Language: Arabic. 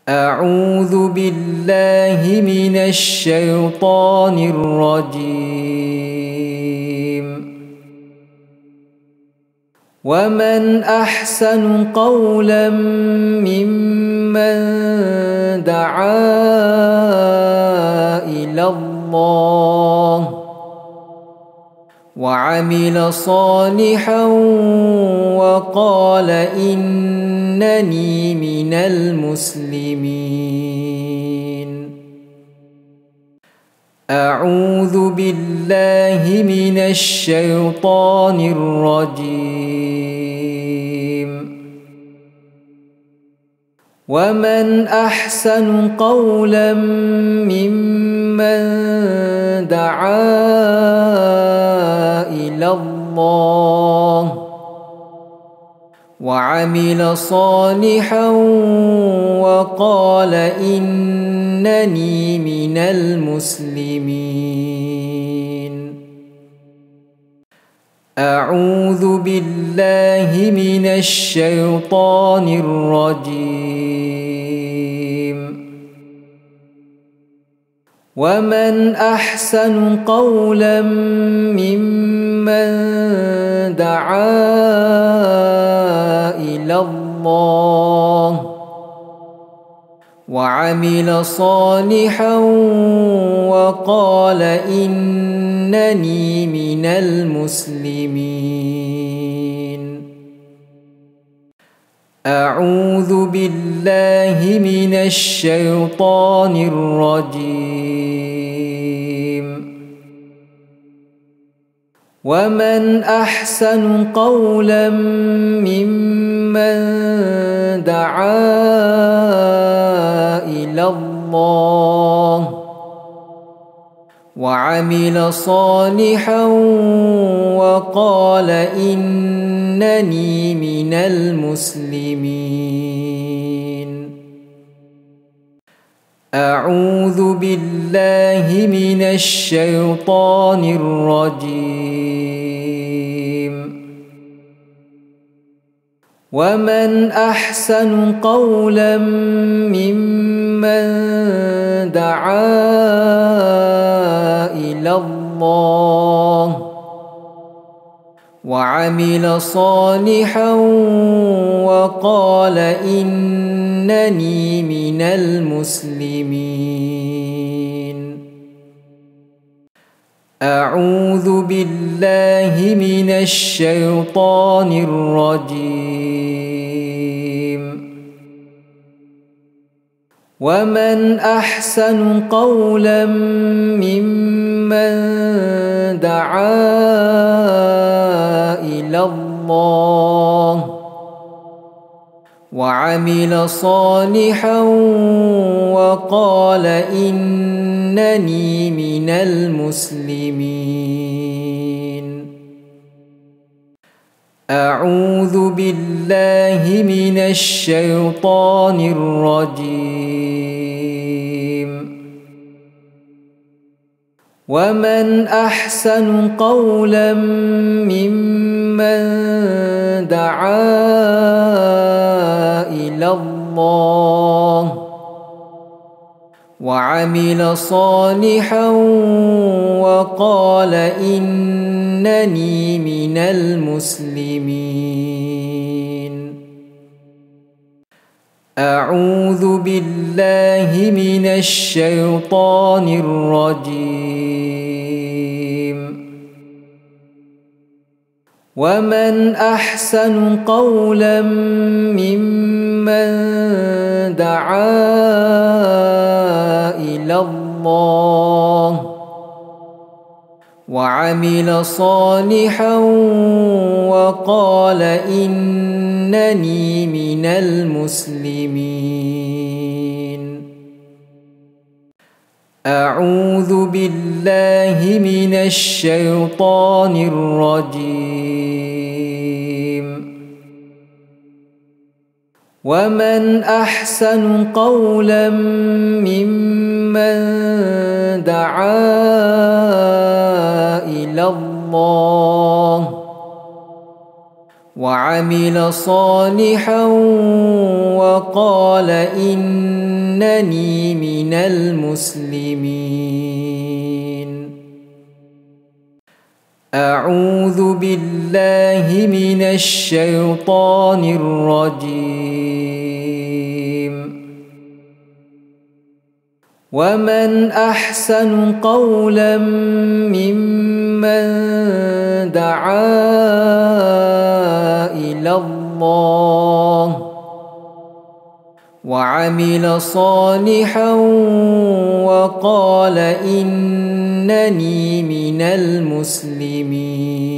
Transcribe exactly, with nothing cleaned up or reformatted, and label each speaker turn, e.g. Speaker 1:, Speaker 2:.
Speaker 1: أعوذ بالله من الشيطان الرجيم. ومن أحسن قولا ممن دعا إلى الله وعمل صالحا وقال إنني من المسلمين. أعوذ بالله من الشيطان الرجيم. ومن أحسن قولا ممن دعا إلى الله وعمل صالحا وقال إنني من المسلمين. أعوذ بالله من الشيطان الرجيم. ومن أحسن قولا ممن دعا إلى الله وعمل صالحا وقال إنني من المسلمين. أعوذ بالله من الشيطان الرجيم. ومن أحسن قولا ممن دعا إلى الله وعمل صالحا وقال إنني من المسلمين. أعوذ بالله من الشيطان الرجيم. ومن أحسن قولا ممن دعا إلى الله وعمل صالحا وقال إنني من المسلمين. أعوذ بالله من الشيطان الرجيم. ومن أحسن قولا ممن دعا إلى الله وعمل صالحا وقال إنني من المسلمين. أعوذ بالله من الشيطان الرجيم. ومن أحسن قولا ممن دعا إلى الله وعمل صالحا وقال إنني من المسلمين. أعوذ بالله من الشيطان الرجيم. ومن أحسن قولا ممن دعا إلى الله وعمل صالحا وقال إنني من المسلمين. أعوذ بالله من الشيطان الرجيم. ومن أحسن قولا ممن دعا إلى الله وعمل صالحا وقال إنني من المسلمين. أعوذ بالله من الشيطان الرجيم. ومن أحسن قولا ممن دعا إلى الله وعمل صالحا وقال إنني من المسلمين.